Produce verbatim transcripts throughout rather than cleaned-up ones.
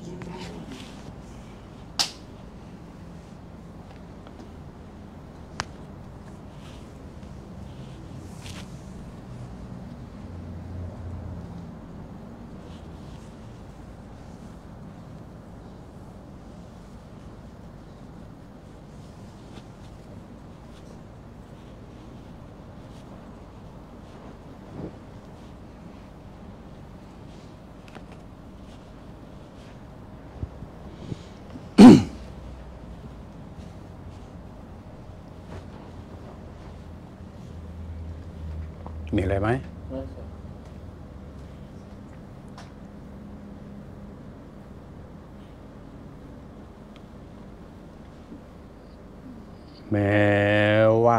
มีอะไรไหมแม้ว่า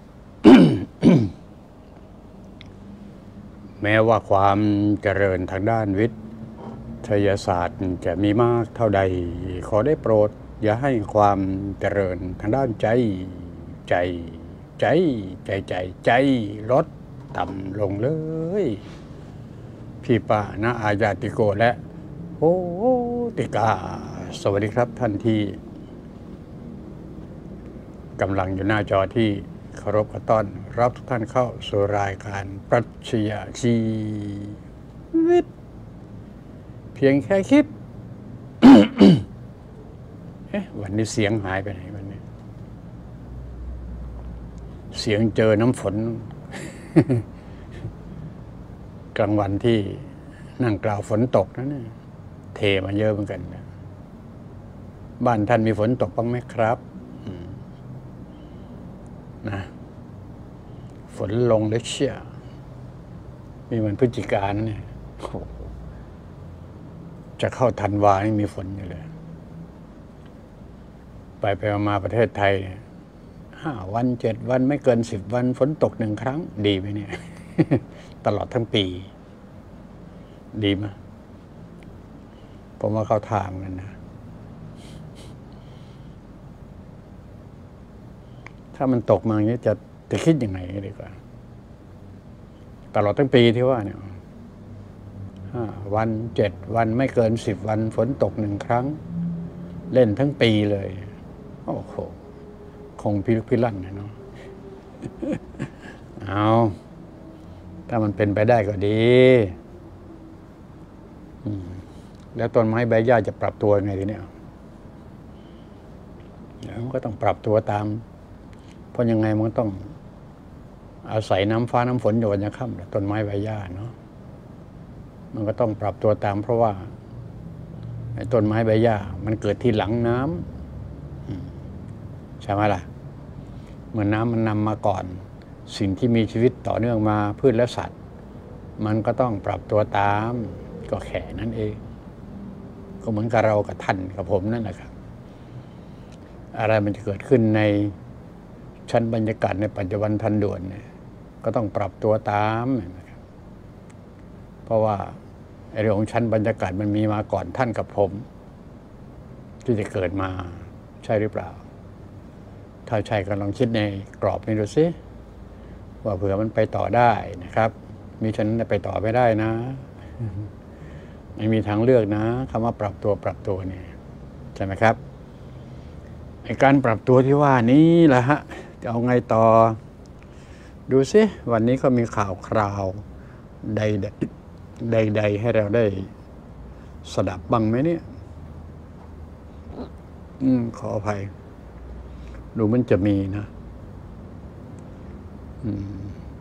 แม้ว่าความเจริญทางด้านวิทยาศาสตร์จะมีมากเท่าใดขอได้โปรดอย่าให้ความเจริญทางด้านใจใจใจใจใจใจลดต่ำลงเลยพี่ป้านะอาญาติโกและโอติกาสวัสดีครับท่านที่กำลังอยู่หน้าจอที่เคารพต้อนรับทุกท่านเข้าสู่รายการปรัชญาชีวิตเพียงแค่คิด เอ๊ะวันนี้เสียงหายไปไหนวันนี้เสียงเจอน้ำฝน กลางวันที่นั่งกล่าวฝนตกนะเนี่ยเทมาเยอะเหมือนกันนะบ้านท่านมีฝนตกบ้างไหมครับนะฝนลงเล็กเชียมีวันพฤศจิกายนเนี่ยจะเข้าธันวานี่มีฝนอยู่เลยไปไปมาประเทศไทยเนี่ยห้าวันเจ็ดวันไม่เกินสิบวันฝนตกหนึ่งครั้งดีไหมเนี่ย ตลอดทั้งปีดีไหมผมว่าเขาทางกันนะถ้ามันตกมาอย่างนี้จะจะคิดยังไงดีกว่าตลอดทั้งปีที่ว่าเนี่ยห้าวันเจ็ดวันไม่เกินสิบวันฝนตกหนึ่งครั้งเล่นทั้งปีเลยโอ้โหคงพิลึกพิลั่นนะเนาะ เอาถ้ามันเป็นไปได้ก็ดีแล้วต้นไม้ใบหญ้าจะปรับตัวยังไงทีเนี้ยมันก็ต้องปรับตัวตามเพราะยังไงมันต้องอาศัยน้ำฟ้าน้ำฝนอยู่วันยังค่ำต้นไม้ใบหญ้าเนาะมันก็ต้องปรับตัวตามเพราะว่าไอ้ต้นไม้ใบหญ้ามันเกิดที่หลังน้ำใช่ไหมล่ะเมื่อน้ำมันนำมาก่อนสิ่งที่มีชีวิตต่อเนื่องมาพืชและสัตว์มันก็ต้องปรับตัวตามก็แค่นั้นเองก็เหมือนกับเรากับท่านกับผมนั่นแหละครับอะไรมันจะเกิดขึ้นในชั้นบรรยากาศในปัจจุบันทันด่วนเนี่ยก็ต้องปรับตัวตามนะครับเพราะว่าเรื่องของชั้นบรรยากาศมันมีมาก่อนท่านกับผมที่จะเกิดมาใช่หรือเปล่าถ้าใช่ก็ลองคิดในกรอบนี้ดูสิว่าเผื่อมันไปต่อได้นะครับมีฉะนั้นไปต่อไม่ได้นะไม่มีทางเลือกนะคำว่าปรับตัวปรับตัวเนี่ยใช่ไหมครับไอ้การปรับตัวที่ว่านี้แหละฮะจะเอาไงต่อดูสิวันนี้ก็มีข่าวคราวใดใดใดให้เราได้สดับบ้างไหมเนี่ยอืมขออภัยดูมันจะมีนะอืม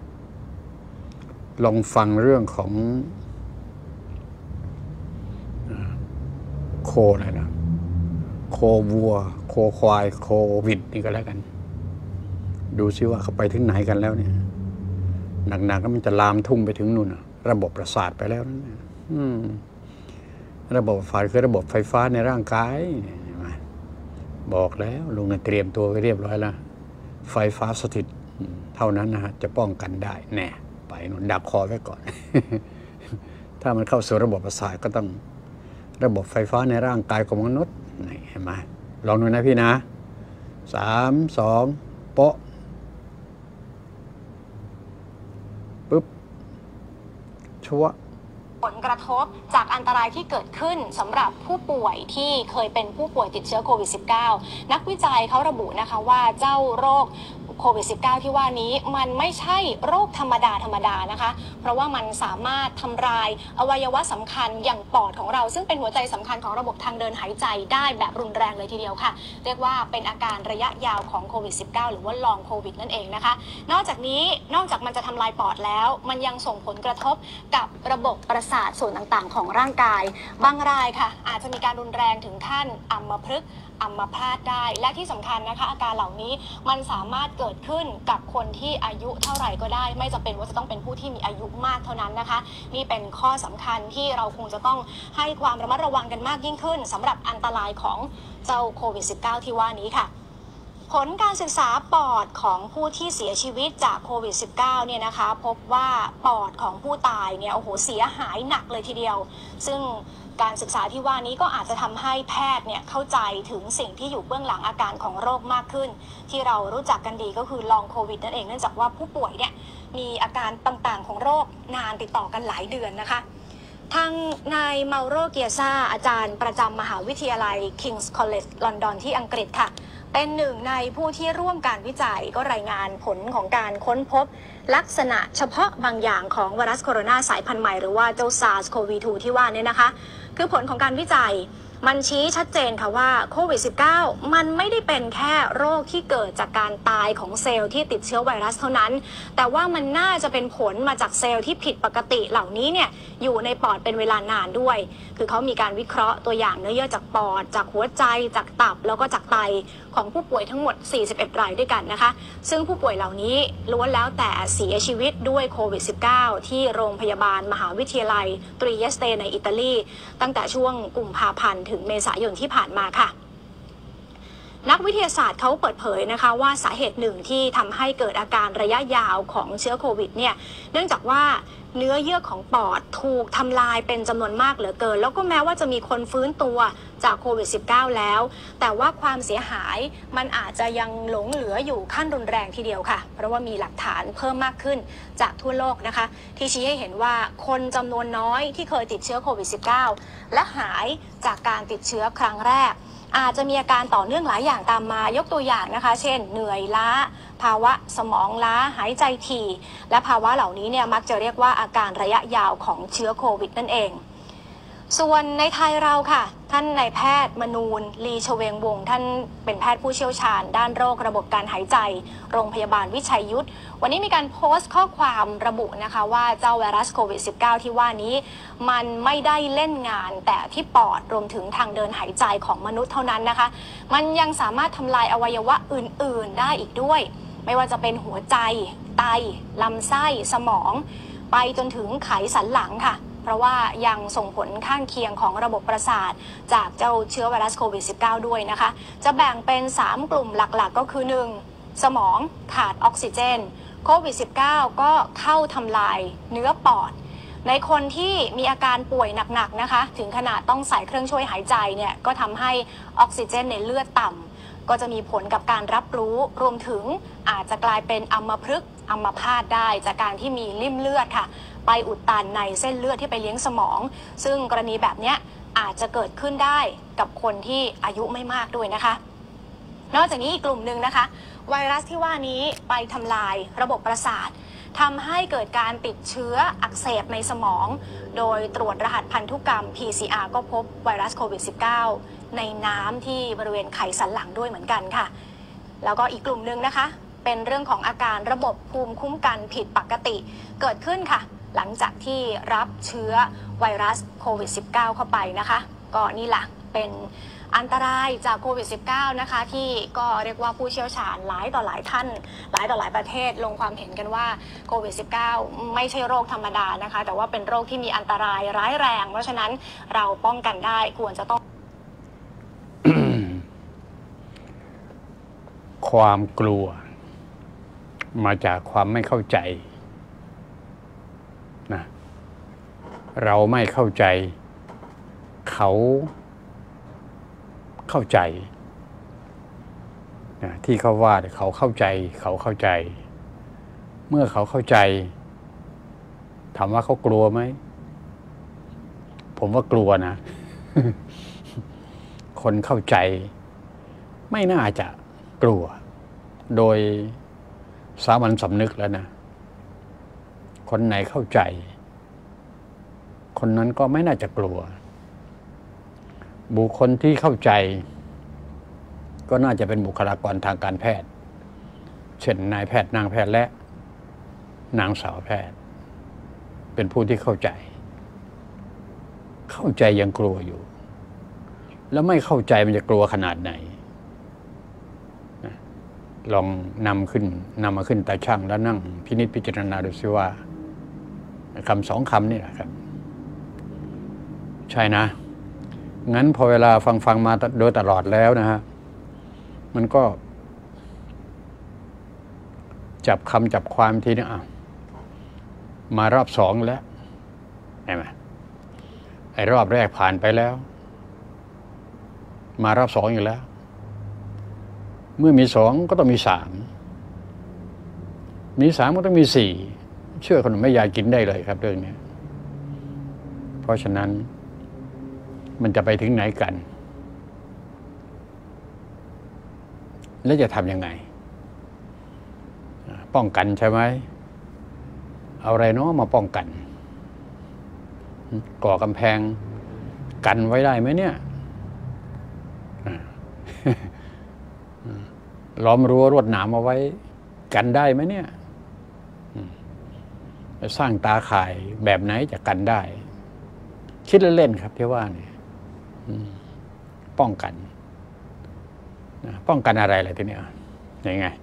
ลองฟังเรื่องของโคอะไรนะโควัวโคควายโควิดนี่ก็แล้วกันดูซิว่าเขาไปถึงไหนกันแล้วเนี่ยหนักๆก็มันจะลามทุ่งไปถึงนู่นระบบประสาทไปแล้วนั่นระบบไฟคือระบบไฟฟ้าในร่างกายบอกแล้วลุงเตรียมตัวไว้เรียบร้อยแล้วไฟฟ้าสถิตเท่านั้นนะฮะจะป้องกันได้แน่ไปนู่นดักคอไว้ก่อน ถ้ามันเข้าสู่ระบบประสาทก็ต้องระบบไฟฟ้าในร่างกายของมนุษย์นี่เห็นไหมลองดูนะพี่นะสามสองโป๊ะปุ๊บชัวผลกระทบจากอันตรายที่เกิดขึ้นสำหรับผู้ป่วยที่เคยเป็นผู้ป่วยติดเชื้อโควิด สิบเก้า นักวิจัยเขาระบุนะคะว่าเจ้าโรคโควิด สิบเก้า ที่ว่านี้มันไม่ใช่โรคธรรมดาธรรมดานะคะเพราะว่ามันสามารถทำลายอวัยวะสำคัญอย่างปอดของเราซึ่งเป็นหัวใจสำคัญของระบบทางเดินหายใจได้แบบรุนแรงเลยทีเดียวค่ะเรียกว่าเป็นอาการระยะยาวของโควิด สิบเก้า หรือว่าลองโควิดนั่นเองนะคะนอกจากนี้นอกจากมันจะทำลายปอดแล้วมันยังส่งผลกระทบกับระบบประสาทส่วนต่างๆของร่างกายบางรายค่ะอาจจะมีการรุนแรงถึงขั้นอัมพฤกษ์อัมพาตได้และที่สำคัญนะคะอาการเหล่านี้มันสามารถเกิดขึ้นกับคนที่อายุเท่าไหร่ก็ได้ไม่จำเป็นว่าจะต้องเป็นผู้ที่มีอายุมากเท่านั้นนะคะนี่เป็นข้อสำคัญที่เราคงจะต้องให้ความระมัดระวังกันมากยิ่งขึ้นสำหรับอันตรายของเจ้าโควิด สิบเก้า ที่ว่านี้ค่ะผลการศึกษาปอดของผู้ที่เสียชีวิตจากโควิด สิบเก้า เนี่ยนะคะพบว่าปอดของผู้ตายเนี่ยโอ้โหเสียหายหนักเลยทีเดียวซึ่งการศึกษาที่ว่านี้ก็อาจจะทำให้แพทย์เนี่ยเข้าใจถึงสิ่งที่อยู่เบื้องหลังอาการของโรคมากขึ้นที่เรารู้จักกันดีก็คือลองโควิดนั่นเองเนื่องจากว่าผู้ป่วยเนี่ยมีอาการต่างๆของโรคนานติดต่อกันหลายเดือนนะคะทางนายเมาโรเกียซาอาจารย์ประจำมหาวิทยาลัย King's College ลอนดอนที่อังกฤษค่ะเป็นหนึ่งในผู้ที่ร่วมการวิจัยก็รายงานผลของการค้นพบลักษณะเฉพาะบางอย่างของไวรัสโคโรนาสายพันธุ์ใหม่หรือว่าเจ้า ซาร์ส โควี ทู ที่ว่านี้นะคะคือผลของการวิจัยมันชี้ชัดเจนค่ะว่าโควิด สิบเก้า มันไม่ได้เป็นแค่โรคที่เกิดจากการตายของเซลล์ที่ติดเชื้อไวรัสเท่านั้นแต่ว่ามันน่าจะเป็นผลมาจากเซลล์ที่ผิดปกติเหล่านี้เนี่ยอยู่ในปอดเป็นเวลานานด้วยคือเขามีการวิเคราะห์ตัวอย่างเนื้อเยื่อจากปอดจากหัวใจจากตับแล้วก็จากไตของผู้ป่วยทั้งหมดสี่สิบเอ็ดรายด้วยกันนะคะซึ่งผู้ป่วยเหล่านี้ล้วนแล้วแต่เสียชีวิตด้วยโควิด สิบเก้า ที่โรงพยาบาลมหาวิทยาลัยตรีเยสเตในอิตาลีตั้งแต่ช่วงกุมภาพันธ์ถึงเมษายนที่ผ่านมาค่ะนักวิทยาศาสตร์เขาเปิดเผยนะคะว่าสาเหตุหนึ่งที่ทำให้เกิดอาการระยะยาวของเชื้อโควิดเนี่ยเนื่องจากว่าเนื้อเยื่อของปอดถูกทำลายเป็นจำนวนมากเหลือเกินแล้วก็แม้ว่าจะมีคนฟื้นตัวจากโควิด สิบเก้า แล้วแต่ว่าความเสียหายมันอาจจะยังหลงเหลืออยู่ขั้นรุนแรงทีเดียวค่ะเพราะว่ามีหลักฐานเพิ่มมากขึ้นจากทั่วโลกนะคะที่ชี้ให้เห็นว่าคนจำนวนน้อยที่เคยติดเชื้อโควิด สิบเก้า และหายจากการติดเชื้อครั้งแรกอาจจะมีอาการต่อเนื่องหลายอย่างตามมายกตัวอย่างนะคะเช่นเหนื่อยล้าภาวะสมองล้าหายใจถี่และภาวะเหล่านี้เนี่ยมักจะเรียกว่าอาการระยะยาวของเชื้อโควิดนั่นเองส่วนในไทยเราค่ะท่านนายแพทย์มนูนลีชเวงวงศ์ท่านเป็นแพทย์ผู้เชี่ยวชาญด้านโรคระบบการหายใจโรงพยาบาลวิชัยยุทธวันนี้มีการโพสต์ข้อความระบุนะคะว่าเจ้าไวรัสโควิด สิบเก้า ที่ว่านี้มันไม่ได้เล่นงานแต่ที่ปอดรวมถึงทางเดินหายใจของมนุษย์เท่านั้นนะคะมันยังสามารถทำลายอวัยวะอื่นๆได้อีกด้วยไม่ว่าจะเป็นหัวใจไตลำไส้สมองไปจนถึงไขสันหลังค่ะเพราะว่ายังส่งผลข้างเคียงของระบบประสาทจากเจ้าเชื้อไวรัสโควิด สิบเก้า ด้วยนะคะจะแบ่งเป็นสามกลุ่มหลักๆก็คือหนึ่งสมองขาดออกซิเจนโควิด สิบเก้า ก็เข้าทำลายเนื้อปอดในคนที่มีอาการป่วยหนักๆนะคะถึงขนาดต้องใส่เครื่องช่วยหายใจเนี่ยก็ทำให้ออกซิเจนในเลือดต่ำก็จะมีผลกับการรับรู้รวมถึงอาจจะกลายเป็นอัมพฤกษ์อัมพาตได้จากการที่มีลิ่มเลือดค่ะไปอุดตันในเส้นเลือดที่ไปเลี้ยงสมองซึ่งกรณีแบบนี้อาจจะเกิดขึ้นได้กับคนที่อายุไม่มากด้วยนะคะนอกจากนี้อีกกลุ่มหนึ่งนะคะไวรัสที่ว่านี้ไปทำลายระบบประสาททำให้เกิดการติดเชื้ออักเสบในสมองโดยตรวจรหัสพันธุกรรม พี ซี อาร์ ก็พบไวรัสโควิด สิบเก้า ในน้ำที่บริเวณไขสันหลังด้วยเหมือนกันค่ะแล้วก็อีกกลุ่มหนึ่งนะคะเป็นเรื่องของอาการระบบภูมิคุ้มกันผิดปกติเกิดขึ้นค่ะหลังจากที่รับเชื้อไวรัสโควิด สิบเก้า เข้าไปนะคะก็นี่แหละเป็นอันตรายจากโควิด สิบเก้า นะคะที่ก็เรียกว่าผู้เชี่ยวชาญหลายต่อหลายท่านหลายต่อหลายประเทศลงความเห็นกันว่าโควิด สิบเก้า ไม่ใช่โรคธรรมดานะคะแต่ว่าเป็นโรคที่มีอันตรายร้ายแรงเพราะฉะนั้นเราป้องกันได้ควรจะต้องความกลัวมาจากความไม่เข้าใจนะเราไม่เข้าใจเขาเข้าใจนะที่เขาว่าเขาเข้าใจเขาเข้าใจเมื่อเขาเข้าใจถามว่าเขากลัวไหมผมว่ากลัวนะ คนเข้าใจไม่น่าจะกลัวโดยสามัญสำนึกแล้วนะคนไหนเข้าใจคนนั้นก็ไม่น่าจะกลัวบุคคลที่เข้าใจก็น่าจะเป็นบุคลากรทางการแพทย์เช่นนายแพทย์นางแพทย์และนางสาวแพทย์เป็นผู้ที่เข้าใจเข้าใจยังกลัวอยู่แล้วไม่เข้าใจมันจะกลัวขนาดไหนลองนำขึ้นนำมาขึ้นตาช่างแล้วนั่งพินิจพิจารณาดูซิว่าคำสองคำนี่แหละครับใช่นะงั้นพอเวลาฟังฟังมาโดยตลอดแล้วนะฮะมันก็จับคำจับความทีนี้อ่ะมารอบสองแล้วใช่ไหมไอ้รอบแรกผ่านไปแล้วมารอบสองอยู่แล้วเมื่อมีสองก็ต้องมีสามมีสามก็ต้องมีสี่เชื่อคนไม่อยากกินได้เลยครับเรื่องนี้เพราะฉะนั้นมันจะไปถึงไหนกันแล้วจะทำยังไงป้องกันใช่ไหมเอาอะไรเนาะมาป้องกันก่อกำแพงกันไว้ได้ไหมเนี่ยล้อมรั้วรวดหนามเอาไว้กันได้ไหมเนี่ยจะสร้างตาข่ายแบบไหนจะกันได้คิดเล่นๆครับที่ว่าเนี่ยป้องกันป้องกันอะไรอะไรทีเนี้ยยังไง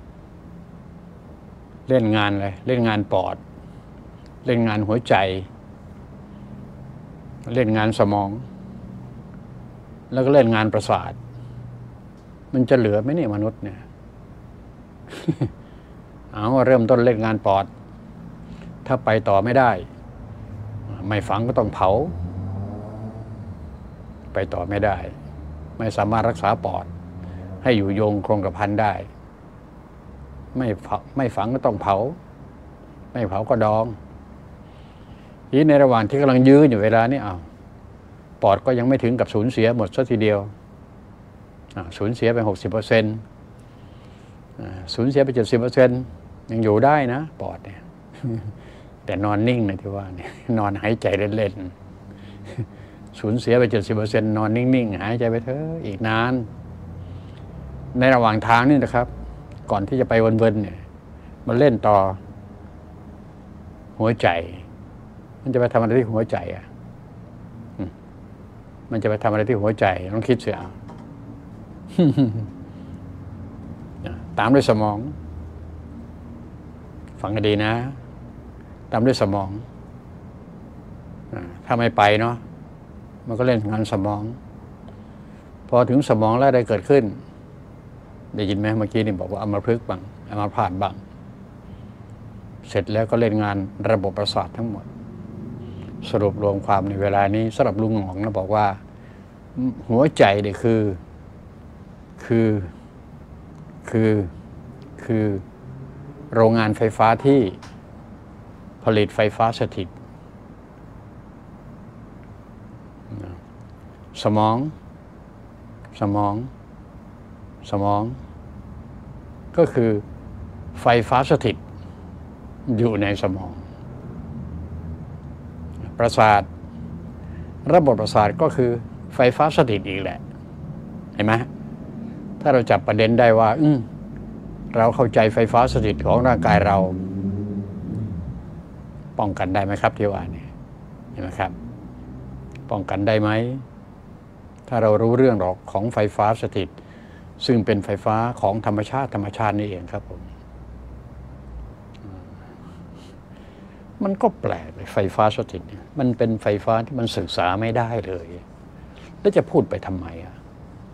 เล่นงานอะไรเล่นงานปอดเล่นงานหัวใจเล่นงานสมองแล้วก็เล่นงานประสาทมันจะเหลือไหมเนี่ยมนุษย์เนี่ย เอาเริ่มต้นเล่นงานปอดถ้าไปต่อไม่ได้ไม่ฝังก็ต้องเผาไปต่อไม่ได้ไม่สามารถรักษาปอดให้อยู่ยงคงกระพันได้ไม่ไม่ฝังก็ต้องเผาไม่เผาก็ดองทีในระหว่างที่กำลังยื้ออยู่เวลานี้อ้าวปอดก็ยังไม่ถึงกับสูญเสียหมดซะทีเดียวสูญเสียไปหกสิบเปอร์เซ็นต์สูญเสียไปเจ็ดสิบเปอร์เซ็นต์ยังอยู่ได้นะปอดเนี่ยแต่นอนนิ่งนะที่ว่าเนี่ยนอนหายใจเล่นๆสูญเสียไปเจ็ดสิบเปอร์เซ็นต์นอนนิ่งๆหายใจไปเถอะอีกนานในระหว่างทางนี่นะครับก่อนที่จะไปวนๆเนี่ยมันเล่นต่อหัวใจมันจะไปทำอะไรที่หัวใจอ่ะมันจะไปทำอะไรที่หัวใจต้องคิดเสียตามด้วยสมองฟังกันดีนะตามด้วยสมองถ้าไม่ไปเนาะมันก็เล่นงานสมองพอถึงสมองแล้วอะไรเกิดขึ้นได้ยินไหมเมื่อกี้นี่บอกว่าอัมพฤกษ์บ้างอัมพาตบ้างเสร็จแล้วก็เล่นงานระบบประสาททั้งหมดสรุปรวมความในเวลานี้สำหรับลุงหงองนะบอกว่าหัวใจเนี่ยคือคือคือคือโรงงานไฟฟ้าที่ผลิตไฟฟ้าสถิตสมองสมองสมองก็คือไฟฟ้าสถิตอยู่ในสมองประสาทระบบประสาทก็คือไฟฟ้าสถิตอีกแหละเห็นไหมถ้าเราจับประเด็นได้ว่าอืมเราเข้าใจไฟฟ้าสถิตของร่างกายเราป้องกันได้ไหมครับที่ว่านี่เห็นไหมครับป้องกันได้ไหมถ้าเรารู้เรื่องหรอกของไฟฟ้าสถิตซึ่งเป็นไฟฟ้าของธรรมชาติธรรมชาตินี่เองครับผมมันก็แปลกเลยไฟฟ้าสถิตมันเป็นไฟฟ้าที่มันศึกษาไม่ได้เลยแล้วจะพูดไปทำไมอ่ะ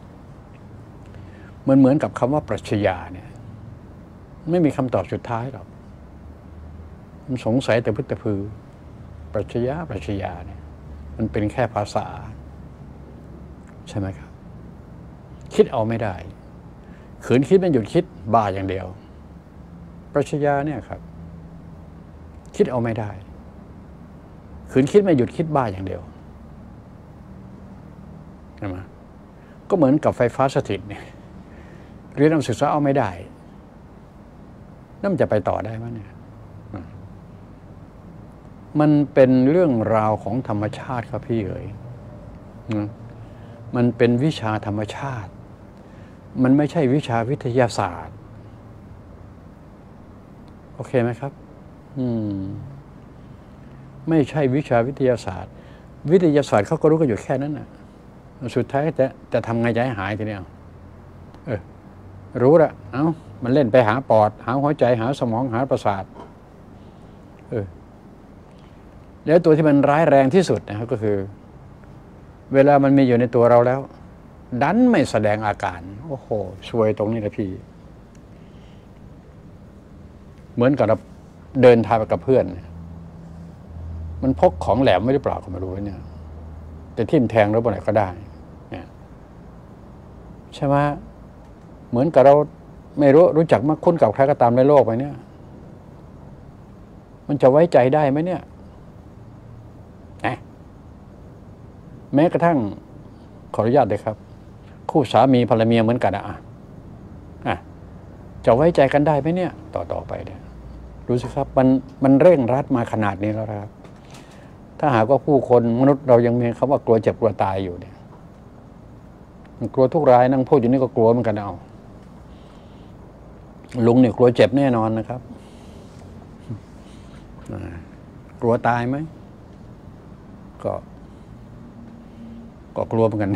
มันเหมือนกับคำว่าปรัชญาเนี่ยไม่มีคำตอบสุดท้ายหรอกมันสงสัยแต่พึ่งแต่พือปรัชญาปรัชญาเนี่ยมันเป็นแค่ภาษาใช่ไหมครับคิดเอาไม่ได้ขืนคิดมันหยุดคิดบ้าอย่างเดียวปรัชญาเนี่ยครับคิดเอาไม่ได้ขืนคิดไม่หยุดคิดบ้าอย่างเดียวใช่ไหมก็เหมือนกับไฟฟ้าสถิตเนี่ยเรียนการศึกษาเอาไม่ได้นั่นจะไปต่อได้ไหมเนี่ยมันเป็นเรื่องราวของธรรมชาติครับพี่เอ๋ยมันเป็นวิชาธรรมชาติมันไม่ใช่วิชาวิทยาศาสตร์โอเคไหมครับอืมไม่ใช่วิชาวิทยาศาสตร์วิทยาศาสตร์เขาก็รู้กันอยู่แค่นั้นน่ะสุดท้ายจะจะทำไงจะให้หายทีเนี้ยเออรู้ละเอ้ามันเล่นไปหาปอดหาหัวใจหาสมองหาประสาทเออแล้วตัวที่มันร้ายแรงที่สุดนะครับก็คือเวลามันมีอยู่ในตัวเราแล้วดันไม่แสดงอาการโอ้โหซวยตรงนี้นะพี่เหมือนกับเราเดินทางไปกับเพื่อนมันพกของแหลมไม่ได้เปล่าก็ไม่รู้เนี่ยแต่ทิ่มแทงแล้วบนไหนก็ได้เนี่ยใช่ไหมเหมือนกับเราไม่รู้รู้จักมาคุ้นกับใครก็ตามในโลกไปเนี่ยมันจะไว้ใจได้ไหมเนี่ยนะแม้กระทั่งขออนุญาตเลยครับคู่สามีภรรยาเหมือนกันอ่ะอ่ะจะไว้ใจกันได้ไหมเนี่ยต่อต่อไปเนี่ยรู้สิครับมันมันเร่งรัดมาขนาดนี้แล้วครับถ้าหากว่าผู้คนมนุษย์เรายังมีคำว่ากลัวเจ็บกลัวตายอยู่เนี่ยมันกลัวทุกรายนั่งพูดอยู่นี่ก็กลัวเหมือนกันเอาลุงเนี่ยกลัวเจ็บแน่นอนนะครับกลัวตายไหมก็ก็กลัวเหมือนกัน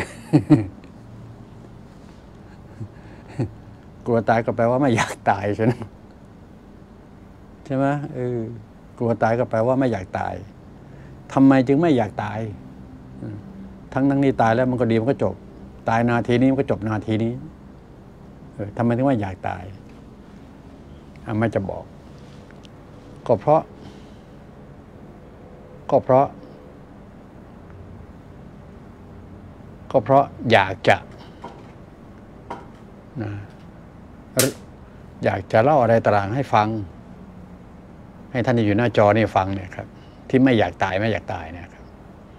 กลัวตายก็แปลว่าไม่อยากตายใช่ไหมใช่ไหมเออกลัวตายก็แปลว่าไม่อยากตายทำไมจึงไม่อยากตายทั้งทั้งนี้ตายแล้วมันก็ดีมันก็จบตายนาทีนี้มันก็จบนาทีนี้เออทำไมถึงไม่อยากตายอ่ะไม่จะบอกก็เพราะก็เพราะก็เพราะอยากจะนะอยากจะเล่าอะไรต่างๆให้ฟังให้ท่านที่อยู่หน้าจอนี่ฟังเนี่ยครับที่ไม่อยากตายไม่อยากตายเนี่ยครับ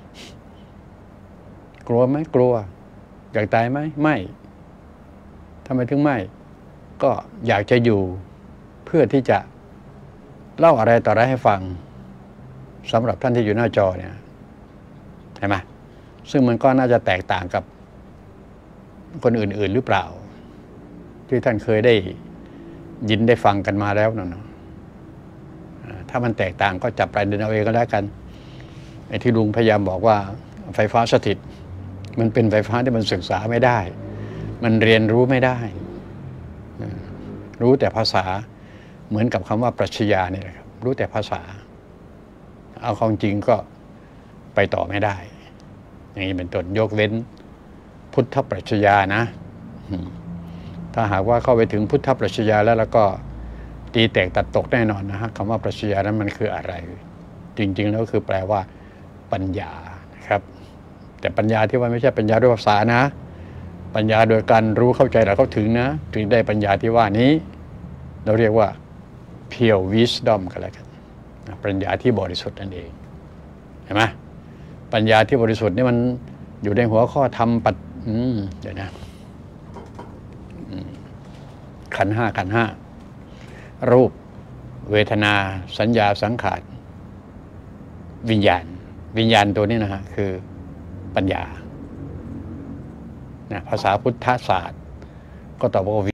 กลัวไหมกลัวอยากตายไหมไม่ทำไมถึงไม่ก็อยากจะอยู่เพื่อที่จะเล่าอะไรต่ออะไรให้ฟังสำหรับท่านที่อยู่หน้าจอเนี่ยเห็นไหมซึ่งมันก็น่าจะแตกต่างกับคนอื่นๆหรือเปล่าที่ท่านเคยได้ยินได้ฟังกันมาแล้วนะถ้ามันแตกต่างก็จับประเด็นเอาเองก็แล้วกันไอ้ที่ลุงพยายามบอกว่าไฟฟ้าสถิตมันเป็นไฟฟ้าที่มันศึกษาไม่ได้มันเรียนรู้ไม่ได้รู้แต่ภาษาเหมือนกับคำว่าปรัชญาเนี่ยแหละครับรู้แต่ภาษาเอาของจริงก็ไปต่อไม่ได้อย่างนี้เป็นต้นยกเว้นพุทธปรัชญานะถ้าหากว่าเข้าไปถึงพุทธปรัชญาแล้วแล้วก็ตีแตกตัดตกแน่นอนนะฮะคำว่าปรัชญานั้นมันคืออะไรจริงๆแล้วคือแปลว่าปัญญานะครับแต่ปัญญาที่ว่าไม่ใช่ปัญญาด้วยภาษานะปัญญาโดยการรู้เข้าใจแล้วเข้าถึงนะถึงได้ปัญญาที่ว่านี้เราเรียกว่า pure wisdom กันแล้วกันปัญญาที่บริสุทธิ์นั่นเองเห็นไหมปัญญาที่บริสุทธิ์นี่มันอยู่ในหัวข้อธรรมปัจเดี๋ยวนะขันธ์ห้าขันธ์ห้ารูปเวทนาสัญญาสังขารวิญญาณวิญญาณตัวนี้นะฮะคือปัญญานะภาษาพุทธศาสตร์ก็ตอบว่า